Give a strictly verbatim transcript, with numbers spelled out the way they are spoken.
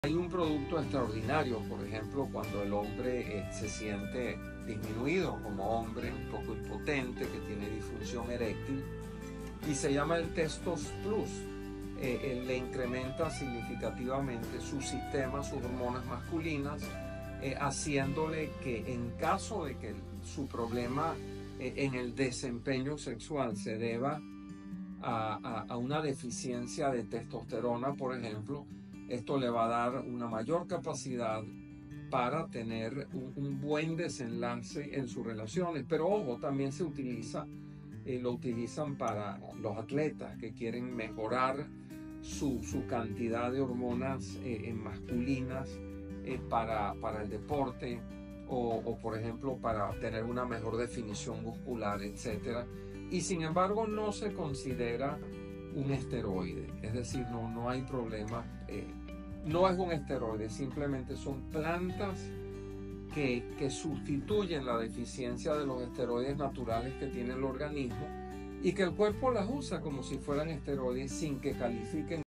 Hay un producto extraordinario, por ejemplo, cuando el hombre eh, se siente disminuido como hombre, un poco impotente, que tiene disfunción eréctil, y se llama el Testos Plus. Eh, eh, le incrementa significativamente su sistema, sus hormonas masculinas, eh, haciéndole que en caso de que su problema eh, en el desempeño sexual se deba a, a, a una deficiencia de testosterona, por ejemplo, esto le va a dar una mayor capacidad para tener un, un buen desenlace en sus relaciones. Pero ojo, también se utiliza, eh, lo utilizan para los atletas que quieren mejorar su, su cantidad de hormonas eh, masculinas eh, para, para el deporte o, o, por ejemplo, para tener una mejor definición muscular, etcétera. Y sin embargo no se considera un esteroide, es decir, no, no hay problema, eh, no es un esteroide, simplemente son plantas que, que sustituyen la deficiencia de los esteroides naturales que tiene el organismo y que el cuerpo las usa como si fueran esteroides sin que califiquen